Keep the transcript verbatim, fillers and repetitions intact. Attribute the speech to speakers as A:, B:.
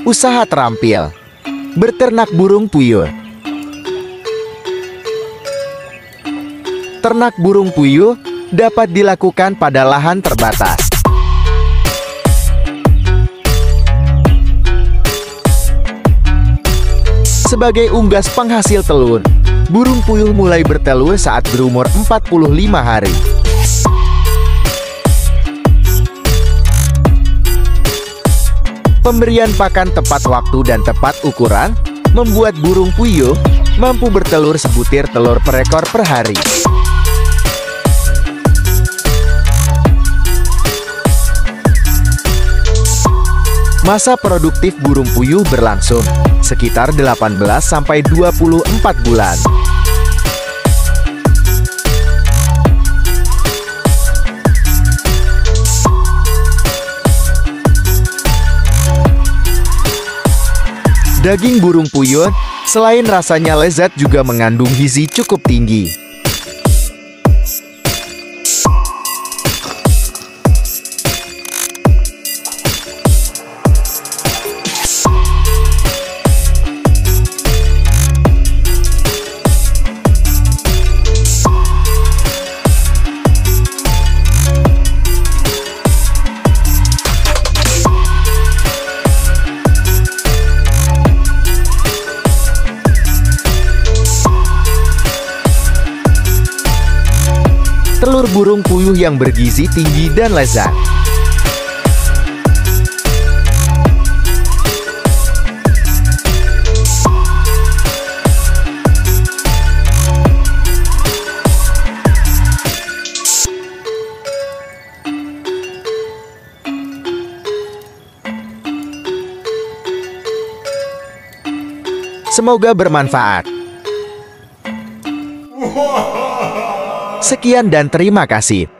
A: Usaha terampil. Berternak burung puyuh. Ternak burung puyuh dapat dilakukan pada lahan terbatas. Sebagai unggas penghasil telur, burung puyuh mulai bertelur saat berumur empat puluh lima hari. Pemberian pakan tepat waktu dan tepat ukuran membuat burung puyuh mampu bertelur sebutir telur per ekor per hari. Masa produktif burung puyuh berlangsung sekitar delapan belas sampai dua puluh empat bulan. Daging burung puyuh, selain rasanya lezat juga mengandung gizi cukup tinggi. Telur burung puyuh yang bergizi tinggi dan lezat. Semoga bermanfaat. Sekian dan terima kasih.